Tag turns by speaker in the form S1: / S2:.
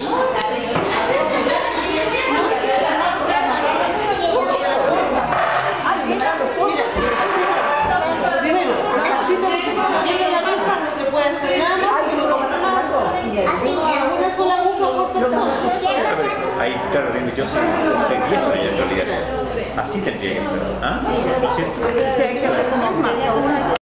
S1: Ahí, claro, yo soy viejo ya en realidad. Así tendría que ser. ¿Ah? ¿No es cierto?
S2: Hay que hacer como un marco.